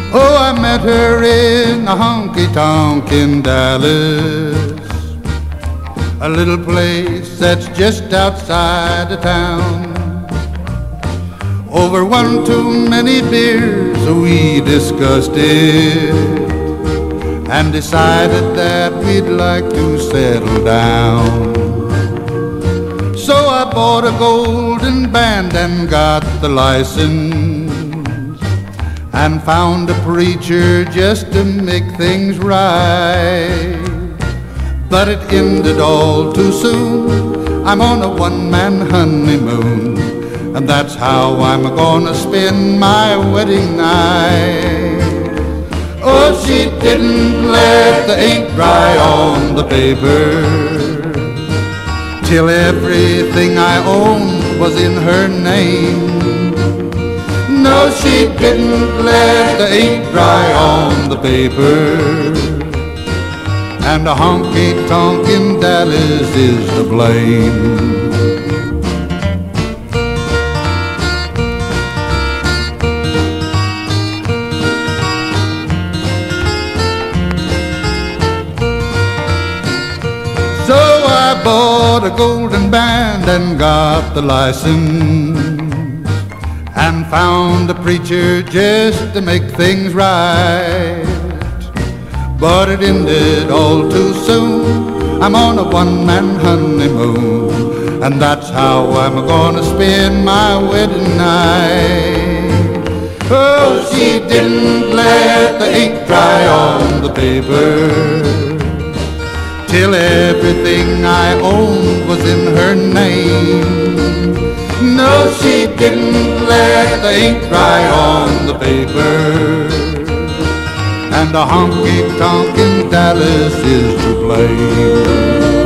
Oh, I met her in a honky-tonk in Dallas, a little place that's just outside of town. Over one too many beers we discussed it and decided that we'd like to settle down. So I bought a golden band and got the license and found a preacher just to make things right. But it ended all too soon. I'm on a one-man honeymoon, and that's how I'm gonna spend my wedding night. Oh, she didn't let the ink dry on the paper till everything I owned was in her name. No, she didn't let the ink dry on the paper, and a honky-tonk in Dallas is to blame. So I bought a golden band and got the license and found a preacher just to make things right. But it ended all too soon. I'm on a one-man honeymoon, and that's how I'm gonna spend my wedding night. Oh, she didn't let the ink dry on the paper till everything I owned was in her name. No, she didn't let the ink dry on the paper, and a honky-tonk in Dallas is to blame.